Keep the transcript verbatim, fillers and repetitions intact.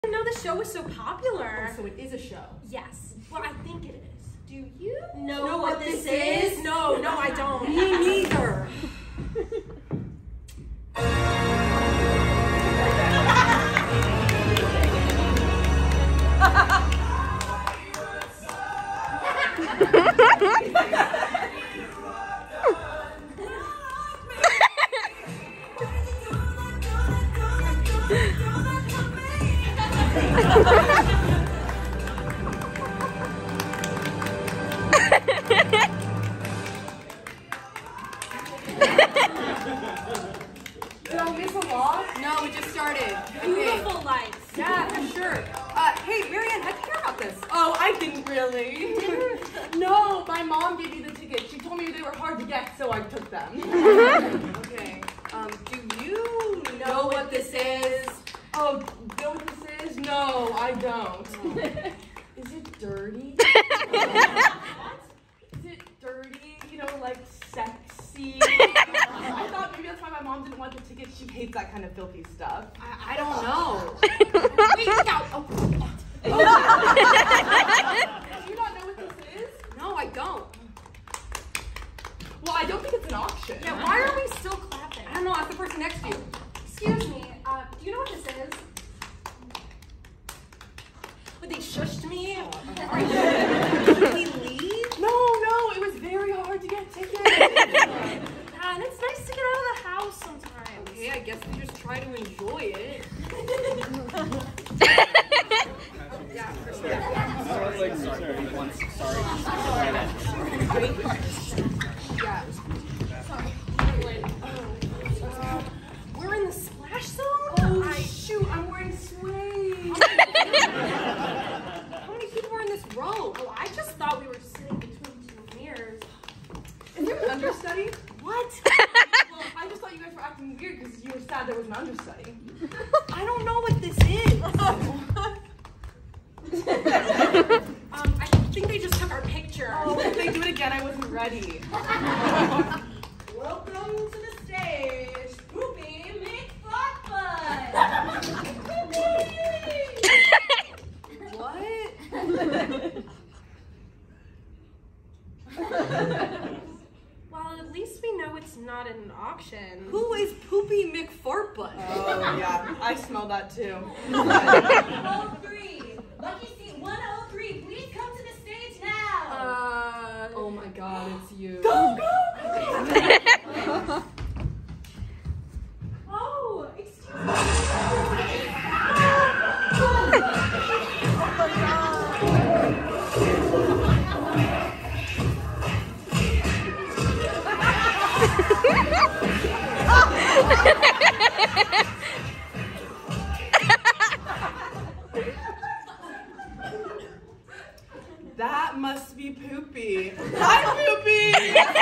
didn't know the show was so popular. Oh, so it is a show? Yes. Well, I think it is. Do you know, know what, what this this is? is? No, no, I don't. Me neither. Did I miss a law? No, we just started. Beautiful Okay. lights. Yeah, for sure. Uh, hey, Marianne, how'd you hear about this? Oh, I didn't really. No, my mom gave me the tickets. She told me they were hard to get, so I took them. Okay. Um, do you know what this is? Oh, know what this is? No, I don't. Is it dirty? Is it dirty? You know, like sexy? I thought maybe that's why my mom didn't want the tickets. She hates that kind of filthy stuff. I, I don't know. Wait, no. Oh. Do you not know what this is? No, I don't. Well, I don't think it's an auction. Yeah, why are we still clapping? I don't know. Ask the person next to you. Excuse me, uh, do you know what this is? But they shushed me. Are you? Did we leave? No, no, it was very hard to get tickets. Yeah, and it's nice to get out of the house sometimes. Okay, I guess we just try to enjoy it. Yeah, for sure. Sorry, like, sorry, once, sorry. Yeah. Sorry. Uh, we're in the splash zone? Oh, I, shoot, I'm wearing suede. How many people are in this row? oh, I just thought we were sitting between two mirrors. Is there an understudy? What? Well, I just thought you guys were acting weird because you were sad there was an understudy. I don't know what this is. um, I think they just took our picture. Oh, if they do it again, I wasn't ready. Welcome to the stage, Poopy McFlopbutt! What? Well, at least we know it's not an auction. Who is Poopy McFartbutt? Oh, yeah, I smell that too. oh three, Lucky Seat one oh three, please come to the stage now! Uh, Oh my god, it's you. Go, go, Oh, excuse me. That must be Poopy. Hi, Poopy!